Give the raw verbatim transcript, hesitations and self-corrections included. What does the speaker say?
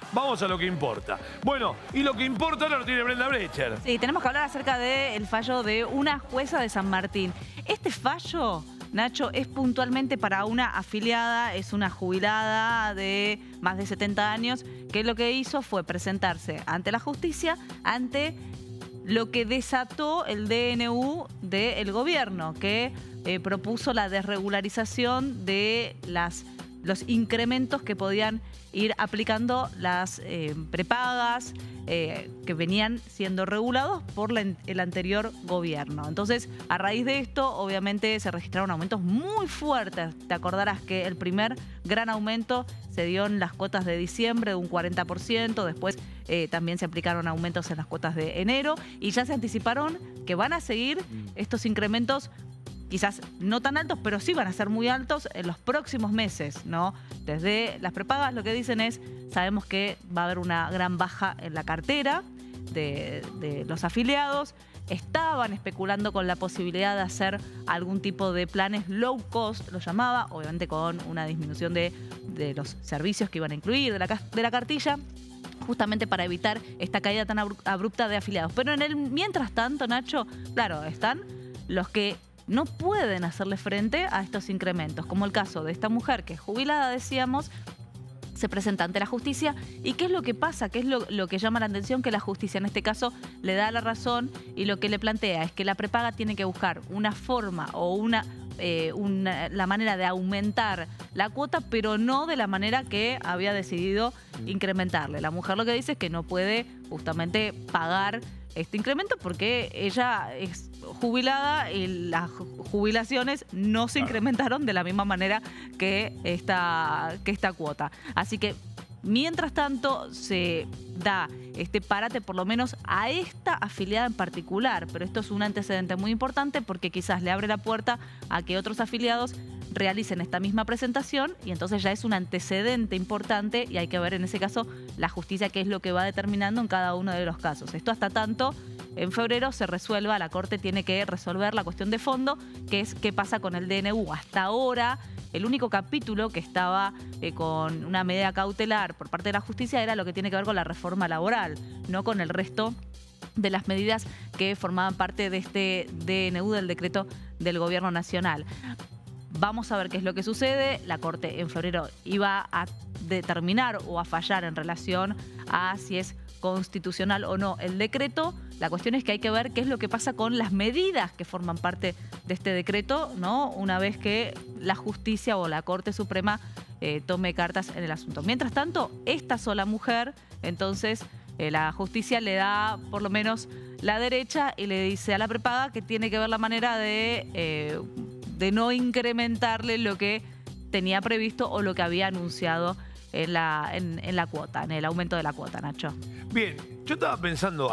vamos a lo que importa. Bueno, y lo que importa ahora lo tiene Brenda Brecher. Sí, tenemos que hablar acerca del fallo de una jueza de San Martín. Este fallo, Nacho, es puntualmente para una afiliada, es una jubilada de más de setenta años, que lo que hizo fue presentarse ante la justicia, ante lo que desató el D N U del gobierno, que eh, propuso la desregularización de las, los incrementos que podían ir aplicando las eh, prepagas eh, que venían siendo regulados por la, el anterior gobierno. Entonces, a raíz de esto, obviamente, se registraron aumentos muy fuertes. Te acordarás que el primer gran aumento se dio en las cuotas de diciembre de un cuarenta por ciento, después eh, también se aplicaron aumentos en las cuotas de enero y ya se anticiparon que van a seguir estos incrementos quizás no tan altos, pero sí van a ser muy altos en los próximos meses, ¿no? Desde las prepagas lo que dicen es, sabemos que va a haber una gran baja en la cartera de, de los afiliados. Estaban especulando con la posibilidad de hacer algún tipo de planes low cost, lo llamaba, obviamente con una disminución de, de los servicios que iban a incluir, de la, de la cartilla, justamente para evitar esta caída tan abrupta de afiliados. Pero en el mientras tanto, Nacho, claro, están los que no pueden hacerle frente a estos incrementos, como el caso de esta mujer que es jubilada, decíamos, se presenta ante la justicia. ¿Y qué es lo que pasa? ¿Qué es lo, lo que llama la atención? Que la justicia en este caso le da la razón y lo que le plantea es que la prepaga tiene que buscar una forma o una, eh, una, la manera de aumentar la cuota, pero no de la manera que había decidido incrementarle. La mujer lo que dice es que no puede justamente pagar este incremento porque ella es jubilada y las jubilaciones no se incrementaron de la misma manera que esta, que esta cuota. Así que, mientras tanto, se da este parate por lo menos a esta afiliada en particular, pero esto es un antecedente muy importante porque quizás le abre la puerta a que otros afiliados realicen esta misma presentación y entonces ya es un antecedente importante y hay que ver en ese caso la justicia qué es lo que va determinando en cada uno de los casos. Esto hasta tanto en febrero se resuelva, la Corte tiene que resolver la cuestión de fondo, que es qué pasa con el D N U. Hasta ahora, el único capítulo que estaba eh, con una medida cautelar por parte de la justicia era lo que tiene que ver con la reforma laboral, no con el resto de las medidas que formaban parte de este D N U del decreto del Gobierno Nacional. Vamos a ver qué es lo que sucede. La Corte en febrero iba a determinar o a fallar en relación a si es constitucional o no el decreto. La cuestión es que hay que ver qué es lo que pasa con las medidas que forman parte de este decreto, ¿no? Una vez que la justicia o la Corte Suprema eh, tome cartas en el asunto. Mientras tanto, esta sola mujer, entonces, eh, la justicia le da por lo menos la derecha y le dice a la prepaga que tiene que ver la manera de... Eh, de no incrementarle lo que tenía previsto o lo que había anunciado en la, en, en la cuota, en el aumento de la cuota, Nacho. Bien, yo estaba pensando